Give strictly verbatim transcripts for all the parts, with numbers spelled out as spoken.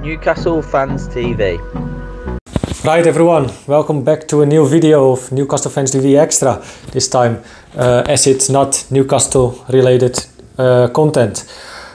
Newcastle Fans T V. Right everyone, welcome back to a new video of Newcastle Fans T V Extra. This time uh, as it's not Newcastle related uh, content.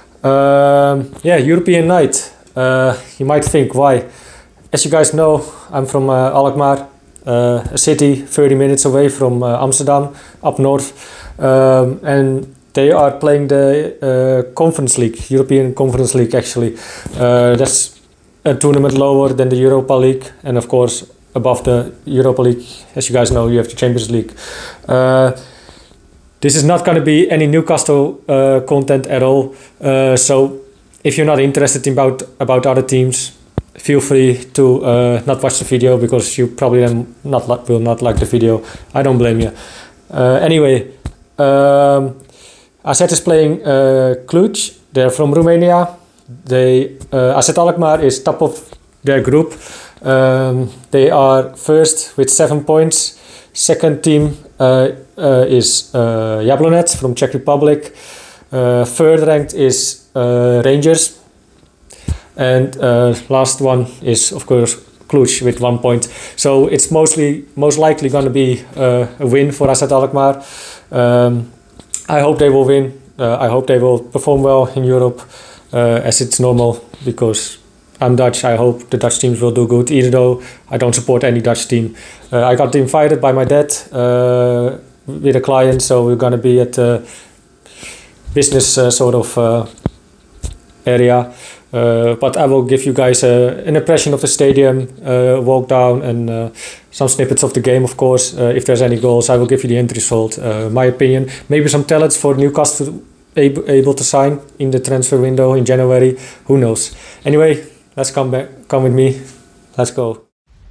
Um, yeah, European night. Uh, you might think why. As you guys know, I'm from uh, Alkmaar, uh, a city thirty minutes away from uh, Amsterdam, up north. Um, and they are playing the uh, Conference League, European Conference League actually. Uh, that's a tournament lower than the Europa League, and of course above the Europa League, as you guys know, you have the Champions League. Uh, this is not going to be any Newcastle uh, content at all, uh, so if you're not interested in about, about other teams, feel free to uh, not watch the video, because you probably then not li will not like the video. I don't blame you. Uh, anyway, um, A Z is playing uh, Cluj. They're from Romania. They uh, A Z Alkmaar is top of their group. Um, they are first with seven points. Second team uh, uh, is uh, Jablonec from Czech Republic. Uh, third ranked is uh, Rangers. And uh, last one is of course Cluj with one point. So it's mostly most likely going to be uh, a win for A Z Alkmaar. Um, I hope they will win. Uh, I hope they will perform well in Europe, uh, as it's normal, because I'm Dutch. I hope the Dutch teams will do good, even though I don't support any Dutch team. Uh, I got invited by my dad uh, with a client, so we're gonna be at a business uh, sort of uh, area. Uh, but I will give you guys uh, an impression of the stadium, uh, walk down, and uh, some snippets of the game, of course. Uh, if there's any goals, I will give you the end result, uh, my opinion. Maybe some talents for Newcastle able, able to sign in the transfer window in January. Who knows? Anyway, let's come back. Come with me. Let's go.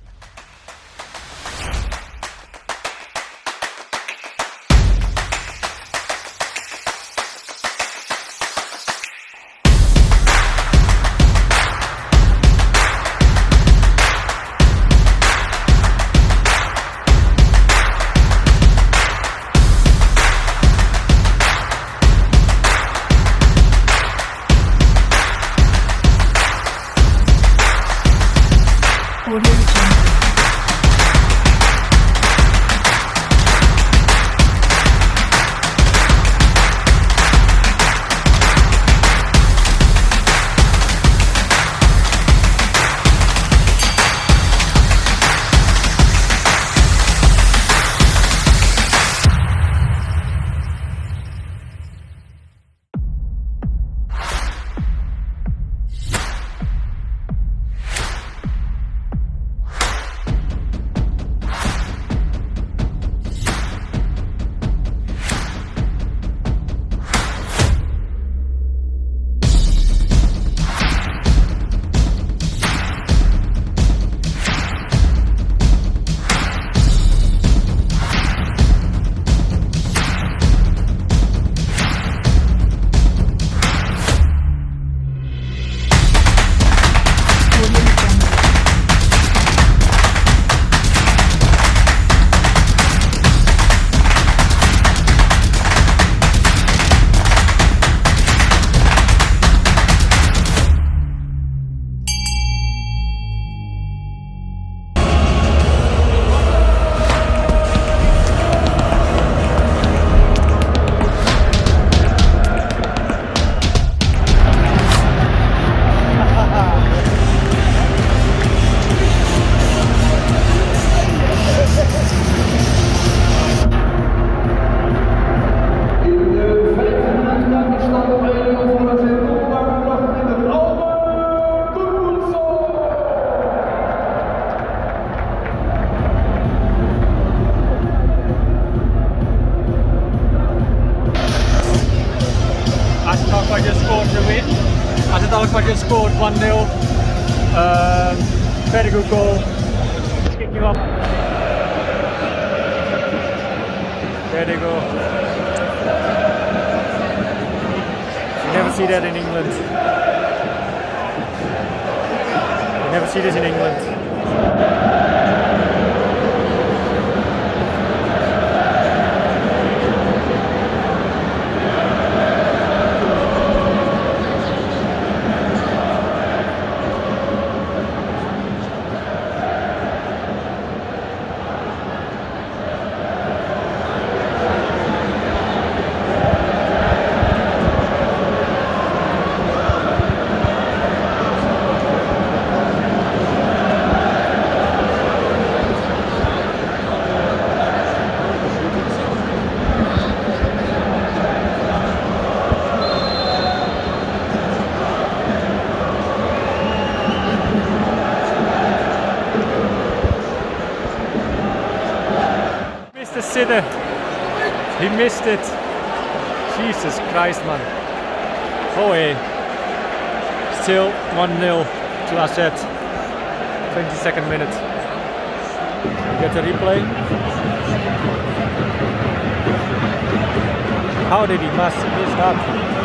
Alkmaar just scored the win. A Z Alkmaar just scored one nil. Um, very good goal. Just kicking up. There they go. You never see that in England. You never see this in England. He missed it. Jesus Christ, man. Oh, hey. Still one nil to A Z. twenty-second minute. Get the replay. How did he miss that?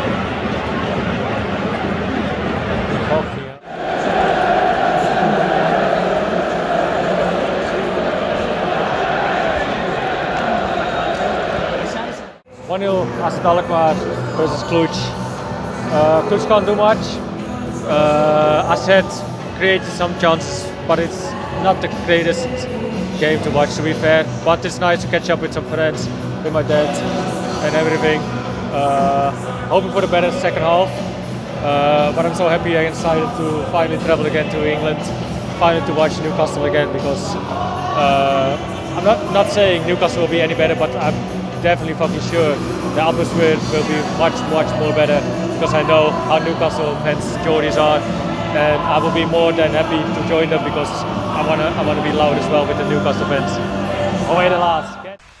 Fuck yeah. one nil A Z Alkmaar versus Cluj. Uh, Cluj can't do much. Uh, A Z created some chances, but it's not the greatest game to watch, to be fair. But it's nice to catch up with some friends, with my dad and everything. Uh, hoping for the better second half. Uh, but I'm so happy I decided to finally travel again to England, finally to watch Newcastle again, because uh, I'm not, not saying Newcastle will be any better, but I'm definitely fucking sure the atmosphere will be much, much more better, because I know how Newcastle fans Geordies are, and I will be more than happy to join them, because I wanna, I wanna be loud as well with the Newcastle fans. Away the last.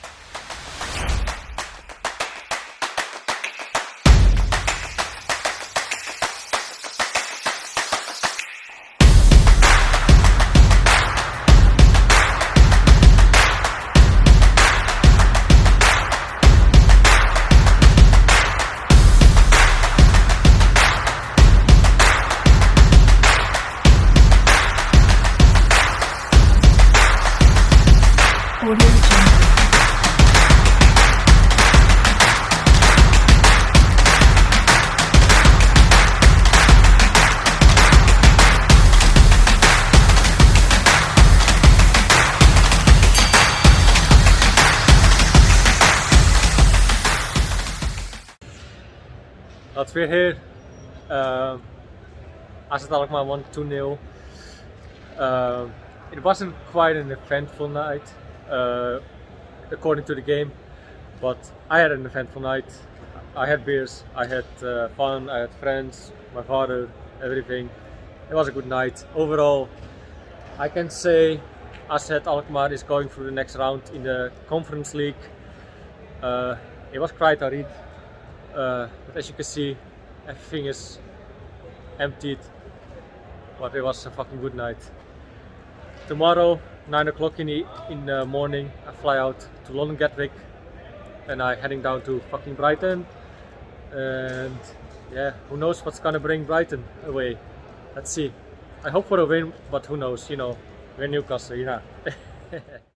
That's weer here. Uh, A Z Alkmaar won two nil. Uh, it wasn't quite an eventful night, uh, according to the game, but I had an eventful night. I had beers, I had uh, fun, I had friends, my father, everything. It was a good night. Overall, I can say A Z Alkmaar is going through the next round in the Conference League. Uh, it was quite a read. Uh, but as you can see, everything is emptied, but it was a fucking good night. Tomorrow, nine o'clock in the, in the morning, I fly out to London Gatwick, and I'm heading down to fucking Brighton. And yeah, who knows what's gonna bring Brighton away. Let's see. I hope for a win, but who knows, you know, we're Newcastle, you know.